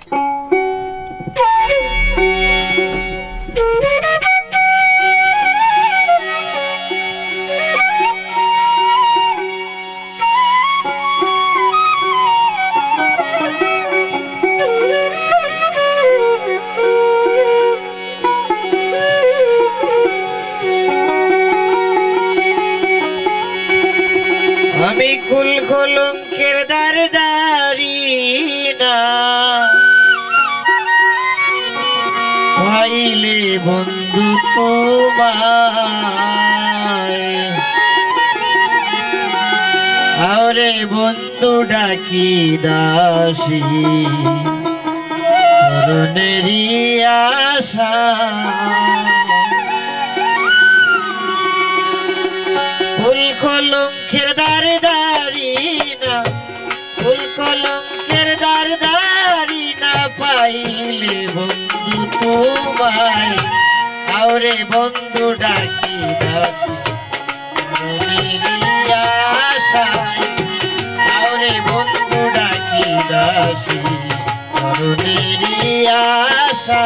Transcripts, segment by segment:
আমি কুল কলঙ্কের দারদারি না পাইলে বন্ধু তোমায় আরে বন্ধু ডাকি দাসী চরণেরই আশা কুল কলঙ্কের দারদারি না কুল কলঙ্কের দারদারি না পাইলে বন্ধু তোমায় আরে বন্ধু ডাকি দাসী চরণেরই আশায় আরে বন্ধু ডাকি দাসী চরণেরই আশা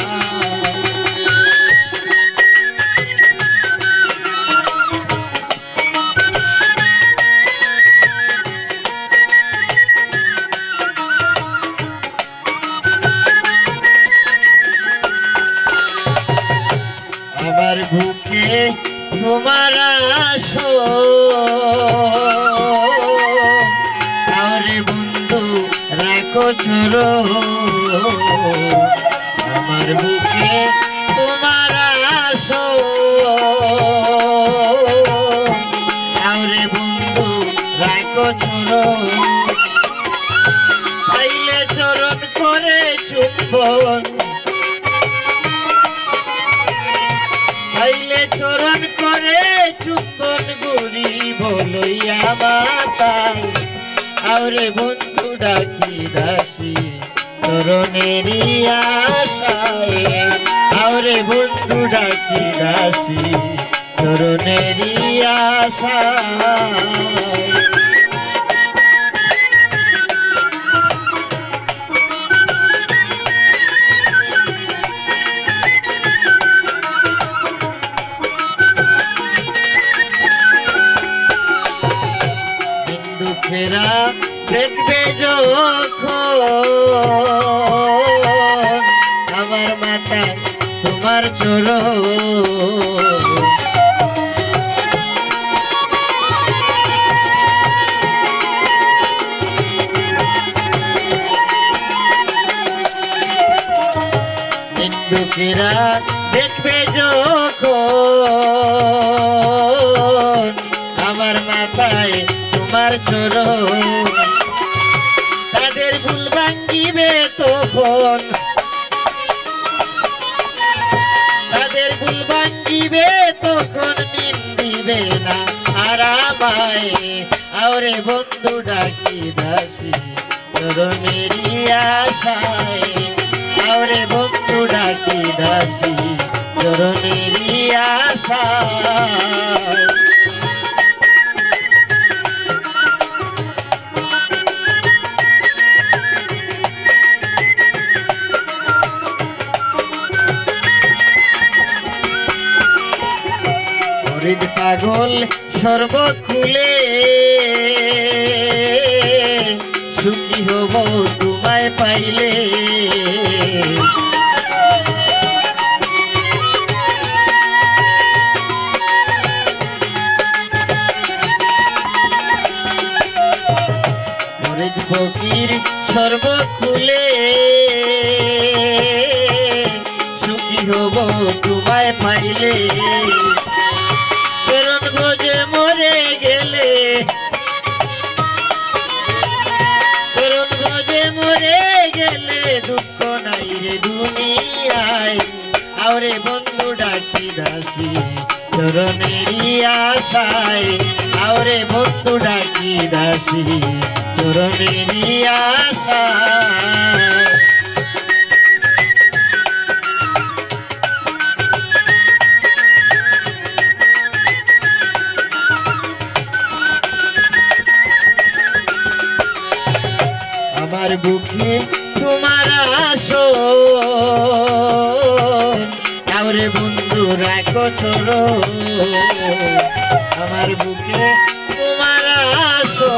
আমার বুকে তোমার আসো আরে বন্ধু রাখো ছোড়ো আমার বুকে তোমার আসো আরে বন্ধু রাখো ছোড়ো আইলে চরণ করে চুম্বন আইলে চরণ করে চুম্বন গুরি বলইয়া মাতায় আরে বন্ধু ডাকি দাসী চরণেরই আশায় আরে বন্ধু ডাকি দাসী চরণেরই আশায় দুঃখেরা দেখবে যখন আমার মাথায় তোমার চরণ দুঃখেরা দেখবে যখন আমার মাথায় তোমার চরণ তাদের ভুল ভাঙ্গিবে তখন তাদের ভুল ভাঙ্গিবে তখন নিন্দিবে না আর আমায় আরে বন্ধু ডাকি দাসী চরণেরই আশায় আরে বন্ধু ডাকি দাসী চরণেরই আশায় পাগল সর্ব খুলে সুখী হব তোমায় পাইলে ফকির সর্ব খুলে সুখী হব তোমায় পাইলে চরণ ভোজে মরে গেলে চরণ ভোজে মরে গেলে দুঃখ নাই রে দুনিয়ায় আরে বন্ধু ডাকি দাসী চরণেরই আশায় আরে বন্ধু ডাকি দাসী চরণেরই আশায় আমার বুকে তোমার আসো আরে বন্ধু রাখো চোরো আমার বুকে তোমার আসো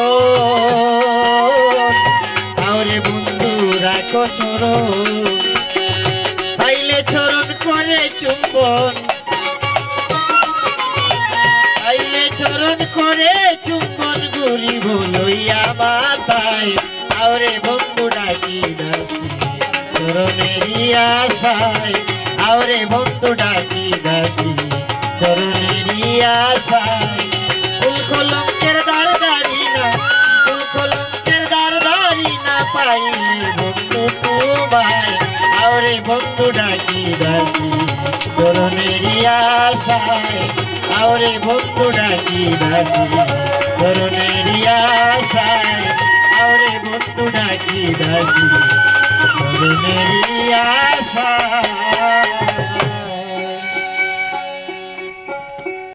আরে বন্ধু রাখো চোরো পাইলে চরণ করে চুম্বন পাইলে চরণ করে চুম্বন ঘুরিব লইয়া মাথায় আরে বন্ধু ডাকি দাসি চরণেরই আশায় আরে বন্ধু ডাকি দাসি চরণেরই আশায় ফুল কলঙ্কের দ্বার দাঁড়ি না ফুল কলঙ্কের দ্বার দাঁড়ি না পাইলে বন্ধু তোমায় আরে বন্ধু ডাকি দাসি চরণেরই আশায় আরে বন্ধু ডাকি দাসি চরণেরই আশায় আরে বন্ধু ডাকি দাসি চরণেরই আশায়